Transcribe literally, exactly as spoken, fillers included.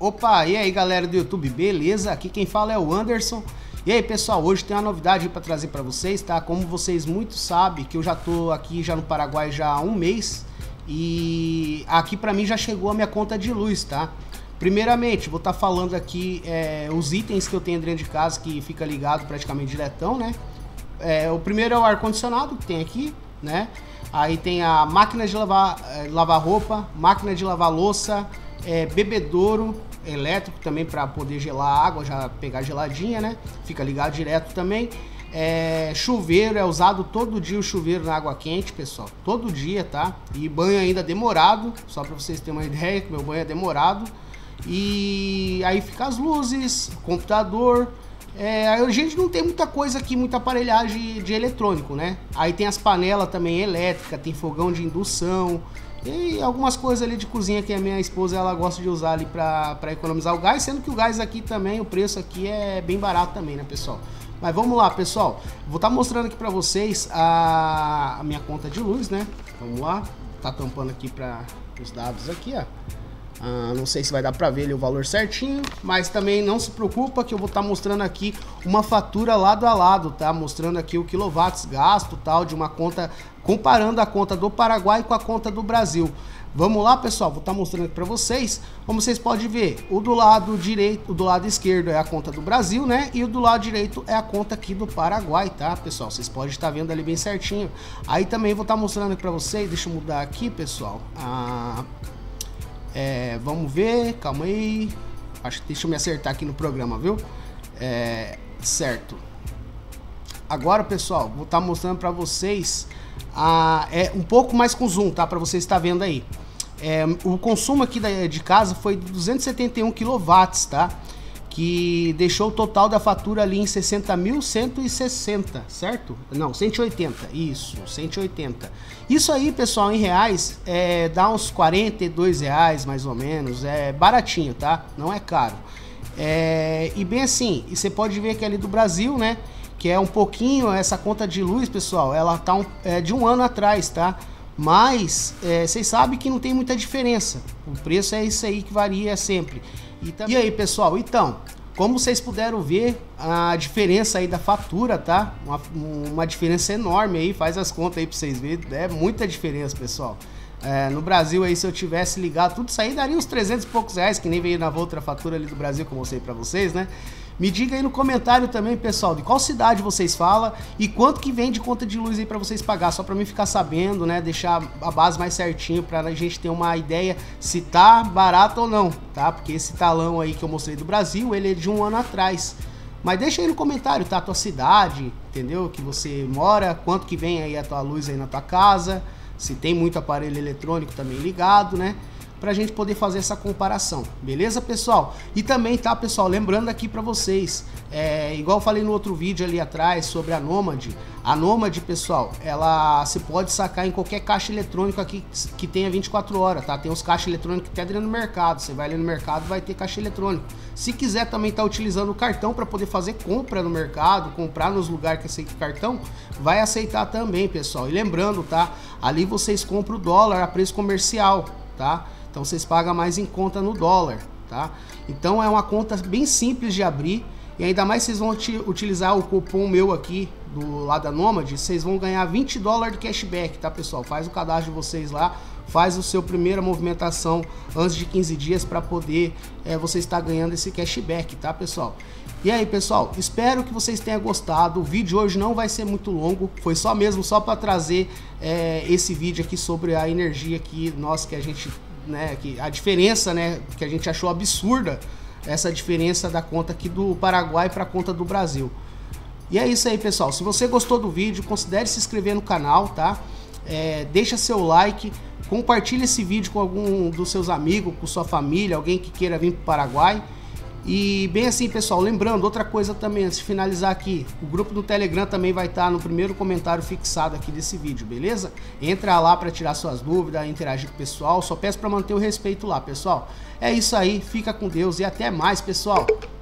Opa, e aí galera do YouTube, beleza? Aqui quem fala é o Anderson. E aí pessoal, hoje tem uma novidade para trazer para vocês, tá? Como vocês muito sabem que eu já tô aqui já no Paraguai já há um mês e aqui para mim já chegou a minha conta de luz, tá? Primeiramente, vou estar tá falando aqui é, os itens que eu tenho dentro de casa que fica ligado praticamente diretão, né? É, o primeiro é o ar-condicionado que tem aqui, né? Aí tem a máquina de lavar, é, lavar roupa, máquina de lavar louça, é, bebedouro elétrico também para poder gelar a água, já pegar geladinha, né? Fica ligado direto também. É, chuveiro, é usado todo dia o chuveiro na água quente, pessoal. Todo dia, tá? E banho ainda demorado, só para vocês terem uma ideia, que meu banho é demorado. E aí fica as luzes, computador. É, a gente não tem muita coisa aqui, muita aparelhagem de eletrônico, né? Aí tem as panelas também elétricas, tem fogão de indução e algumas coisas ali de cozinha que a minha esposa ela gosta de usar ali para economizar o gás, sendo que o gás aqui também, o preço aqui é bem barato também, né, pessoal? Mas vamos lá, pessoal. Vou estar mostrando aqui para vocês a, a minha conta de luz, né? Vamos lá. Tá tampando aqui para os dados aqui, ó. Ah, não sei se vai dar para ver ali o valor certinho, mas também não se preocupa que eu vou estar mostrando aqui uma fatura lado a lado, tá? Mostrando aqui o quilowatts gasto, tal, de uma conta, comparando a conta do Paraguai com a conta do Brasil. Vamos lá, pessoal, vou estar mostrando aqui para vocês. Como vocês podem ver, o do lado direito, o do lado esquerdo é a conta do Brasil, né? E o do lado direito é a conta aqui do Paraguai, tá, pessoal? Vocês podem estar vendo ali bem certinho. Aí também vou estar mostrando aqui para vocês, deixa eu mudar aqui, pessoal. Ah... É, vamos ver, calma aí. Acho que deixa eu me acertar aqui no programa, viu? É, certo. Agora, pessoal, vou estar mostrando para vocês a, é, um pouco mais com zoom, tá? Para vocês estar vendo aí. É, o consumo aqui da, de casa foi de duzentos e setenta e um quilowatts, tá? Que deixou o total da fatura ali em sessenta mil cento e sessenta, certo? Não, cento e oitenta, isso, cento e oitenta. Isso aí, pessoal, em reais, é, dá uns quarenta e dois reais, mais ou menos, é baratinho, tá? Não é caro. É, e bem assim, e você pode ver que ali do Brasil, né, que é um pouquinho, essa conta de luz, pessoal, ela tá um, é, de um ano atrás, tá? Mas, é, vocês sabem que não tem muita diferença, o preço é isso aí que varia sempre. E, também... e aí, pessoal, então, como vocês puderam ver, a diferença aí da fatura, tá? Uma, uma diferença enorme aí, faz as contas aí pra vocês verem, é muita diferença, pessoal. É, no Brasil aí, se eu tivesse ligado tudo isso aí, daria uns trezentos e poucos reais, que nem veio na outra fatura ali do Brasil que eu mostrei pra vocês, né? Me diga aí no comentário também, pessoal, de qual cidade vocês falam e quanto que vem de conta de luz aí para vocês pagar, só para mim ficar sabendo, né, deixar a base mais certinho para a gente ter uma ideia se tá barato ou não, tá? Porque esse talão aí que eu mostrei do Brasil, ele é de um ano atrás. Mas deixa aí no comentário, tá? A tua cidade, entendeu? Que você mora, quanto que vem aí a tua luz aí na tua casa, se tem muito aparelho eletrônico também ligado, né? Pra gente poder fazer essa comparação, beleza, pessoal? E também, tá, pessoal, lembrando aqui pra vocês, é, igual eu falei no outro vídeo ali atrás sobre a Nômade, a Nômade, pessoal, ela se pode sacar em qualquer caixa eletrônica aqui que tenha vinte e quatro horas, tá? Tem uns caixas eletrônicos até dentro do mercado, você vai ali no mercado, vai ter caixa eletrônico. Se quiser também tá utilizando o cartão para poder fazer compra no mercado, comprar nos lugares que aceita o cartão, vai aceitar também, pessoal. E lembrando, tá? Ali vocês compram o dólar a preço comercial, tá? Então vocês pagam mais em conta no dólar, tá? Então é uma conta bem simples de abrir e ainda mais vocês vão utilizar o cupom meu aqui do lado da Nômade, vocês vão ganhar vinte dólares de cashback, tá, pessoal? Faz o cadastro de vocês lá, faz o seu primeira movimentação antes de quinze dias para poder é, você estar ganhando esse cashback, tá, pessoal? E aí, pessoal, espero que vocês tenham gostado. O vídeo hoje não vai ser muito longo, foi só mesmo só para trazer é, esse vídeo aqui sobre a energia aqui, nossa, que a gente, né, que a diferença, né, que a gente achou absurda, essa diferença da conta aqui do Paraguai para a conta do Brasil. E é isso aí, pessoal. Se você gostou do vídeo, considere se inscrever no canal, tá? É, deixa seu like, compartilha esse vídeo com algum dos seus amigos, com sua família, alguém que queira vir para o Paraguai. E bem assim, pessoal, lembrando, outra coisa também, antes de finalizar aqui, o grupo do Telegram também vai estar no primeiro comentário fixado aqui desse vídeo, beleza? Entra lá para tirar suas dúvidas, interagir com o pessoal, só peço para manter o respeito lá, pessoal. É isso aí, fica com Deus e até mais, pessoal!